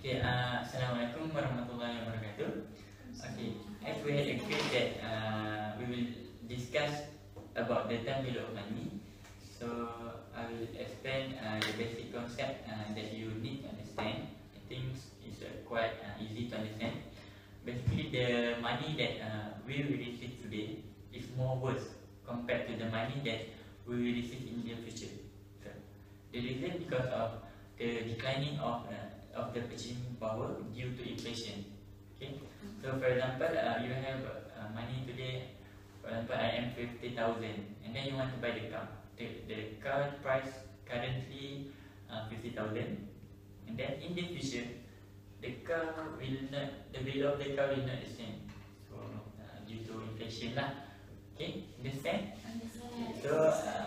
Okay, Assalamualaikum warahmatullahi wabarakatuh. Okay, as we had agreed that we will discuss about the time value of money, so I will explain the basic concept that you need to understand. I think it's quite easy to understand. Basically, the money that we will receive today is more worse compared to the money that we will receive in the future. So, the reason because of the declining of the purchasing power due to inflation. Okay, so for example, you have money today. For example, I am 50,000, and then you want to buy the car. The car price currently 50,000, and then in the future, the value of the car will not the same. So due to inflation lah. Okay, understand? So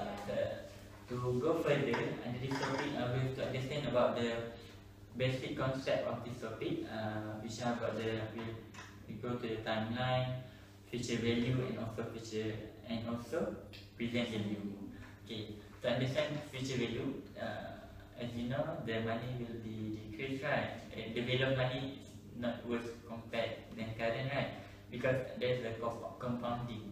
to go further under this topic, we have to understand about the basic concept of this topic, which are about we go to the timeline, future value, and also present value. Okay, to understand future value, as you know, the money will be decreased, right? The value of money is not worth compared than current, right? Because there's a compounding.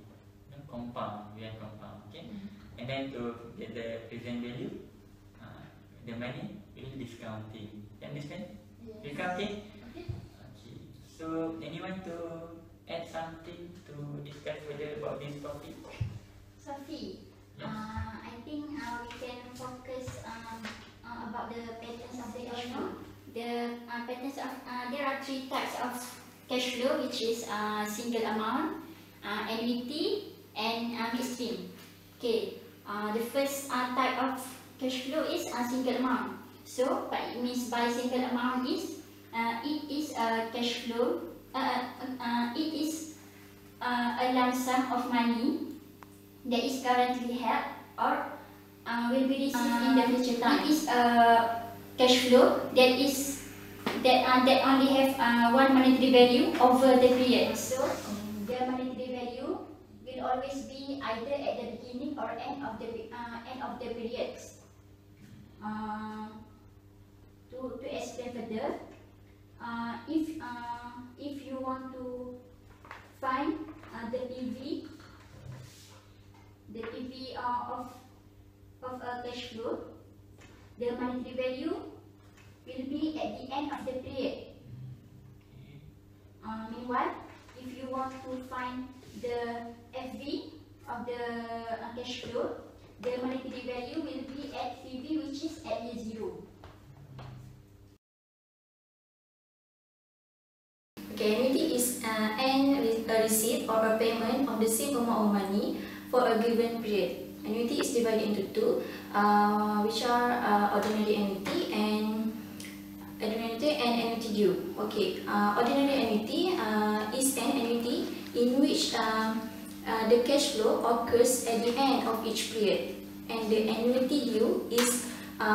We have compound, okay? And then to get the present value, the money will discounting. You understand? Yes. Discounting? Okay. So anyone to add something to discuss further about this topic? Sophie, Yes. I think we can focus about the patterns of the cash flow. The patterns of there are three types of cash flow, which is single amount, annuity, and midstream. Okay, the first type of cash flow is a single amount. So what it means by single amount is it is a cash flow. It is a lump sum of money that is currently held or will be received in the future time. It is a cash flow that only have one monetary value over the period. So the monetary value will always be either at the beginning or end of the periods. To explain further, if you want to find the PV of a cash flow, the monetary value will be at the end of the period. Meanwhile, if you want to find the FV of the cash flow, the monetary value will be at PV, which is at year 0. Okay, annuity is a receipt or a payment of the same amount of money for a given period. Annuity is divided into two, which are ordinary annuity and annuity due. Okay, ordinary annuity is an annuity in which the cash flow occurs at the end of each period, and the annuity due is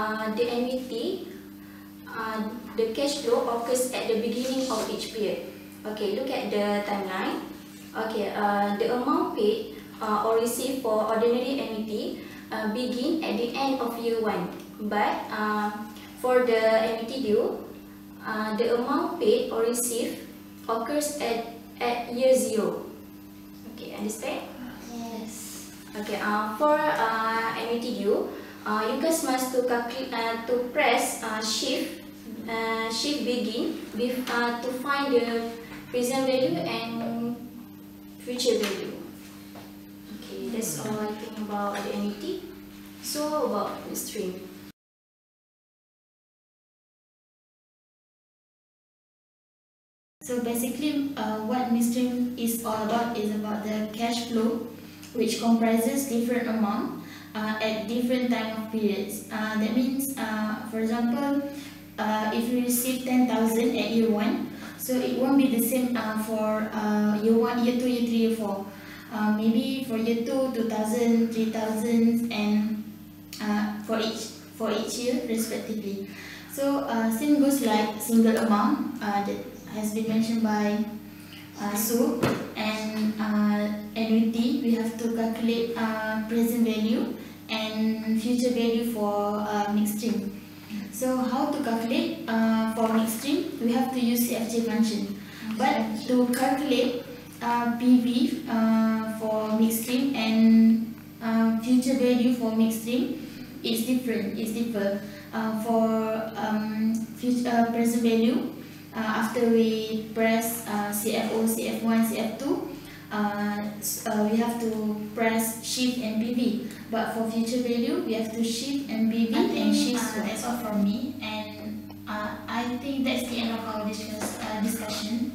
the cash flow occurs at the beginning of each period. Okay, look at the timeline. Okay, the amount paid or received for ordinary annuity begin at the end of year 1, but for the annuity due, the amount paid or received occurs at year 0. Okay, understand? Yes. Okay, for annuity due, you guys must to press shift begin to find the present value and future value. Okay, that's all I think about the annuity. So about the stream. So basically, what midstream is all about is about the cash flow, which comprises different amount at different time of periods. That means, for example, if you receive 10,000 at year 1, so it won't be the same for year 1, year 2, year 3, year 4. Maybe for year 2, 2,000, 3,000, and for each year respectively. So same goes like single amount that has been mentioned by Sue, and annuity we have to calculate present value and future value for midstream. So how to calculate for mixed stream? We have to use CFJ function. But to calculate PV for mixed stream and future value for mixed stream, it's different. It's differ. For future present value, after we press CFO, CF1, CF2, we have to press shift and PV. But for future value, we have to shift and PV and shift. That's all from me, and I think that's the end of our discussion.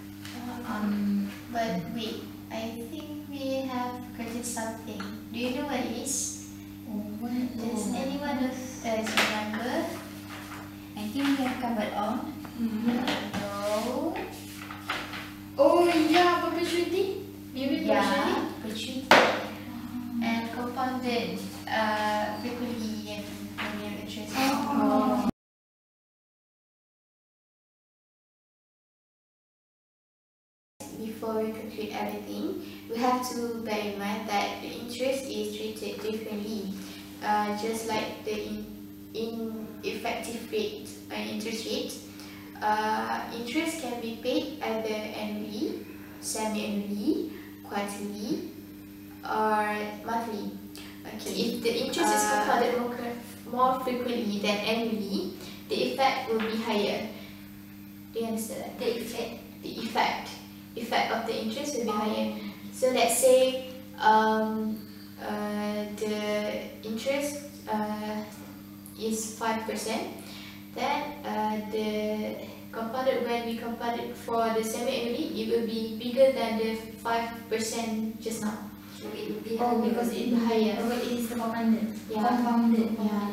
But wait, I think we have created something. Do you know what it is? Does anyone remember? I think we have covered on. No. Oh yeah, perpetuity. Maybe perpetuity. Yeah, perpetuity. And compounded frequently and linear interest. Before we conclude everything, we have to bear in mind that the interest is treated differently. Just like the effective rate and interest rate, interest can be paid either annually, semi-annually, quarterly, or monthly. Okay, if the interest is compounded more frequently than annually, the effect will be higher. Do you understand that? The effect of the interest will be higher. So let's say the interest is 5%, then when we compound it for the semi-annually, it will be bigger than the 5% just now. So it will be higher. Because it will be higher. Oh, it is compounded. Yeah. Compounded. Yeah.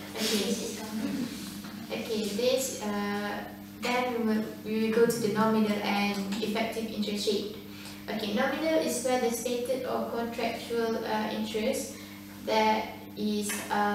Okay, this then we will go to the nominal and effective interest rate. Okay, nominal is where the stated or contractual interest that is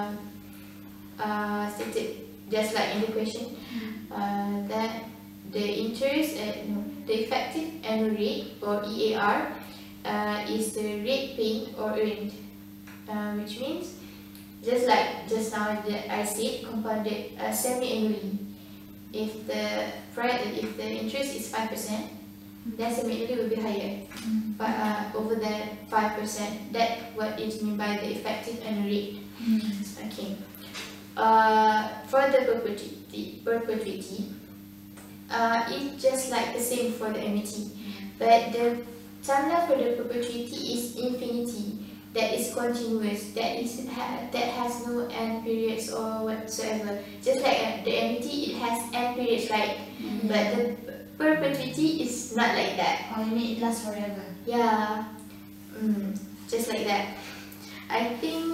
stated just like in the question, that the interest the effective annual rate or EAR is the rate paid or earned, which means just like just now that I said, compounded semi-annually. If the interest is 5%, then semi-annually will be higher. But over the 5%, that's what is meant by the effective annual rate. Okay. For the perpetuity, it's just like the same for the MET, but the timeline for the perpetuity is infinity. That is continuous. That has no end periods or whatsoever. Just like the MET, it has end periods, right? But the perpetuity is not like that. Oh, you mean it lasts forever? Yeah, just like that. I think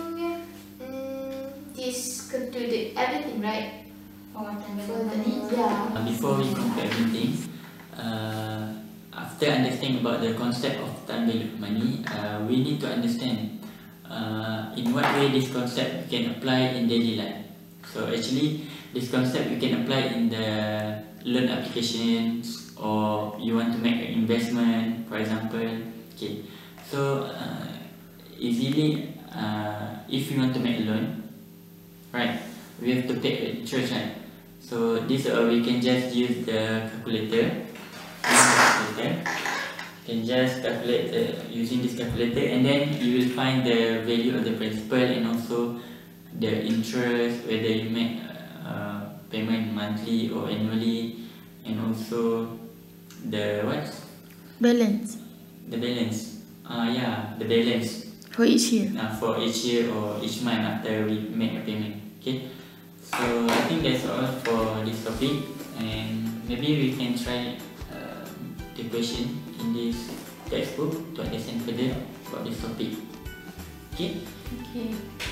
this concluded everything, right? For time For value of money. yeah. Before we conclude everything, after understanding about the concept of time value of money, we need to understand in what way this concept can apply in daily life. So actually, this concept you can apply in the loan applications, or you want to make an investment, for example. Okay, so easily, if you want to make a loan, right, we have to pay interest, right? So this we can just use the calculator. You can just calculate using this calculator, and then you will find the value of the principal and also the interest, whether you make payment monthly or annually, and also the Balance. the balance. The balance For each year. for each year or each month after we make a payment. Okay, so I think that's all for this topic, and maybe we can try the question in this textbook to understand further about this topic. Okay. Okay.